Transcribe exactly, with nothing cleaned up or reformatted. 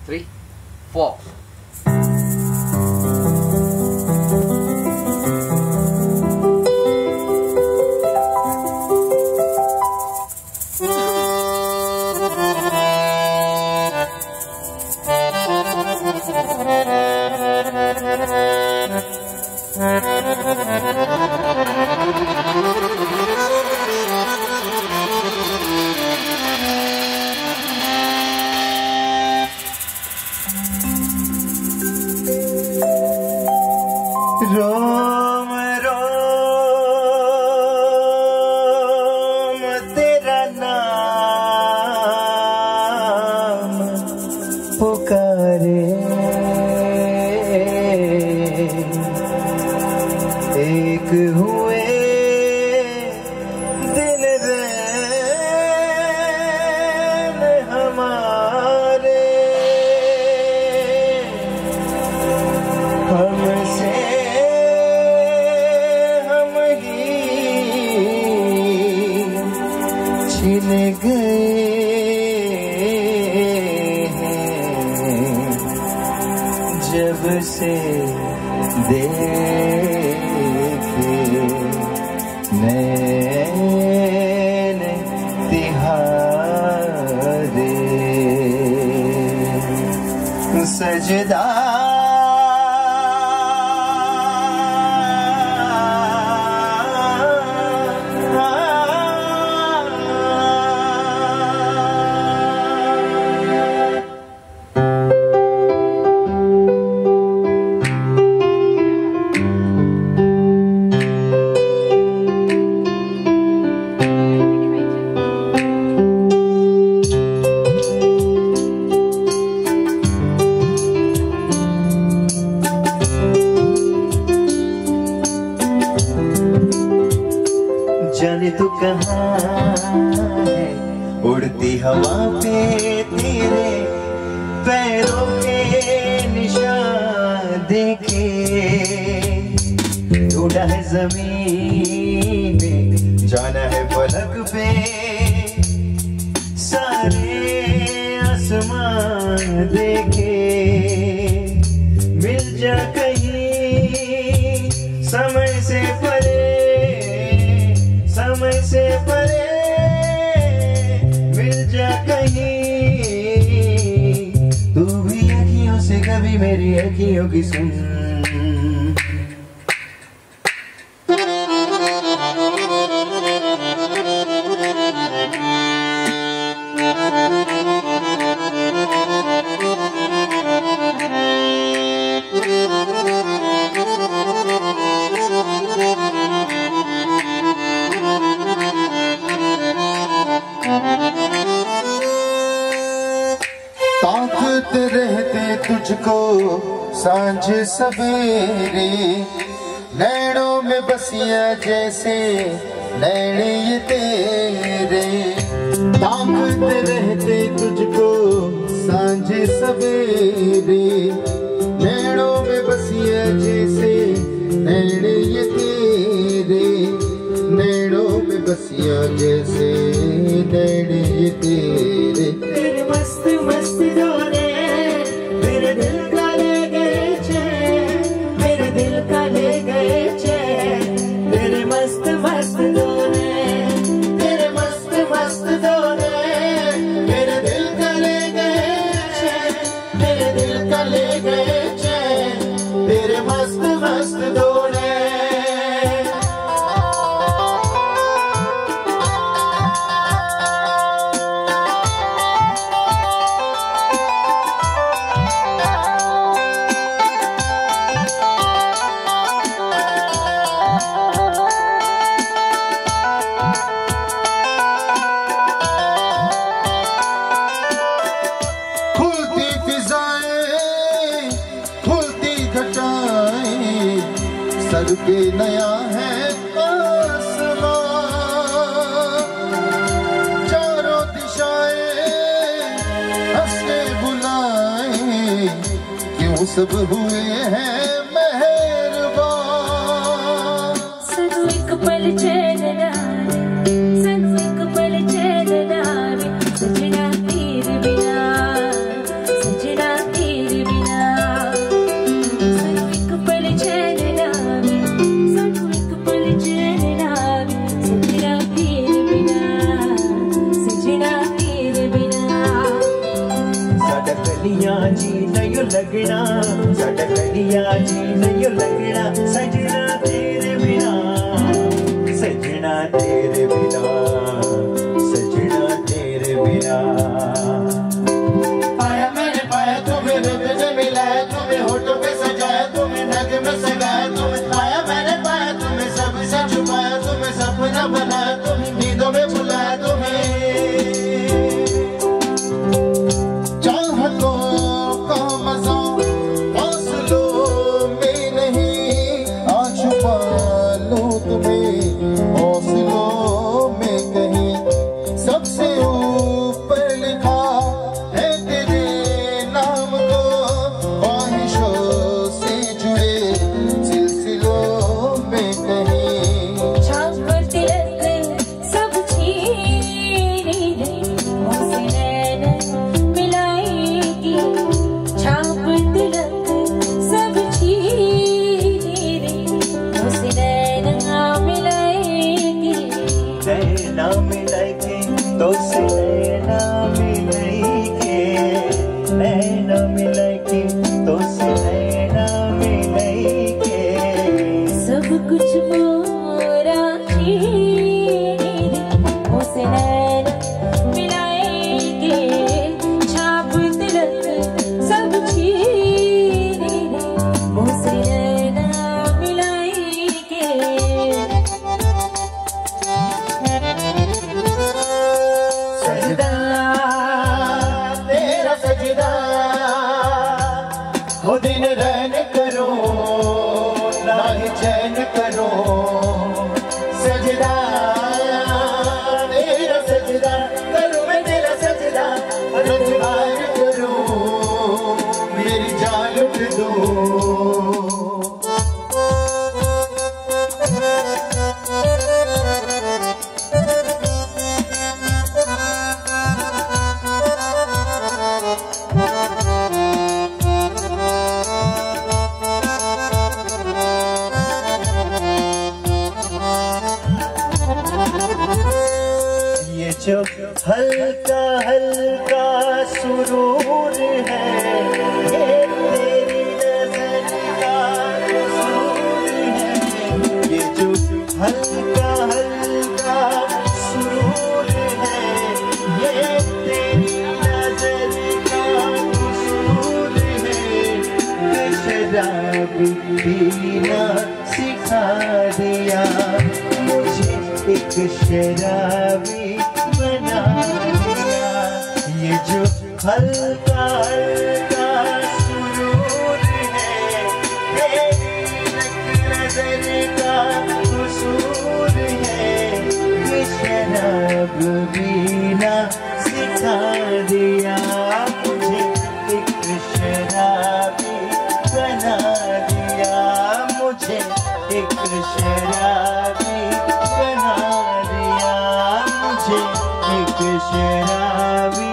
three, four. रोम रोम तेरा नाम पुकारे, एक हुए दिन रैन हमारे, हमसे छिन गए हैं जब से देखे नैन तिहारे, सजदा जाने तू कहाँ है, उड़ती हवा पे तेरे पैरों के निशान देखे, ढूंढा है जमीन पे, जाना है फलक पे, सारे आसमान देखे, मिल जा कहीं समय से परे, समय से परे, मिल जा कहीं, तू भी अखियों से कभी मेरी अखियों की सुन। ताकत रहते तुझको सांझ सवेरे, नैनों में बसिया जैसे नैन ये तेरे, ताकत रहते तुझको सांझ सवेरे, नैनों में बसिया जैसे नैन ये तेरे, नैनों में बसिया जैसे नैन ये तेरे, तेरे मस्त मस्त डोले मेरे दिल का ले गए चैन, मेरे दिल का ले गए चैन, तेरे मस्त मस्त डोले, तेरे मस्त मस्त डोले मेरे दिल का ले गए चैन, मेरे दिल का ले गए चैन, तेरे मस्त मस्त डोले। सर पे नया है आसमां, चारों दिशाएं हंस के बुलाएं, क्यों सब हुए हैं मेहरबान। सनू एक पल चैन डारे, सनू एक पल चैन डारे, सजना तेरे बिना, सजना कलियां जी नहीं लगना, साडा कलियां जी नहीं लगना, सजना तेरे बिना, सजना तेरे बिना, सजना तेरे बिना। पाया मैंने पाया तुम्हें, रब ने मिलाया तुम्हें, होठों पे सजाया तुम्हें, नग में सगाया तुम्हें। पाया मैंने पाया तुम्हें, सबसे छुपाया तुम्हें, सपना बनाया तुम्हें, नींदों में बुलाया तुम्हें। चाहतों का मजा फासलों में नहीं, आ छुपा लो तुम्हें हौसलों में कहीं। सबसे ऊपर लिखा है तेरे नाम को, ख्वाहिशों से जुड़े सिलसिलों में कहीं। छाप तिलक सब छीन ले, मुझसे नैन मिलाएगी। छाप तिलक सब छीन ले, मुझसे नैन मिलाएगी। नैना मिलाएंगे तो से नैना मिलाएंगे, नैना मिलाएंगे तो से नैना मिलाएंगे। सब कुछ मोरा छीन ले, मुझसे नैन मिलाएंगे। छाप तिलक सब छीन ले, मुझसे नैन मिलाएंगे। सजदा तेरा सजदा हो, दिन रैन करो ना ही चैन करो। सजदा तेरा सजदा करूं मैं तेरा सजदा, रजवार करूं मेरी जान लुट दो। ये जो हल्का हल्का सुरूर है, ये तेरी नजर का कसूर है। ये जो हल्का हल्का सुरूर है, ये तेरी नजर का कसूर है। ये शराब पीना सिखा दिया मुझे, एक शराबी बना दिया। ये जो हल्का हल्का सुरूर है, ये नजर का कसूर है। ये शराब पीना सिखा दिया मुझे, एक शराबी बना दिया मुझे, एक शराबी बना दिया मुझे, एक शराबी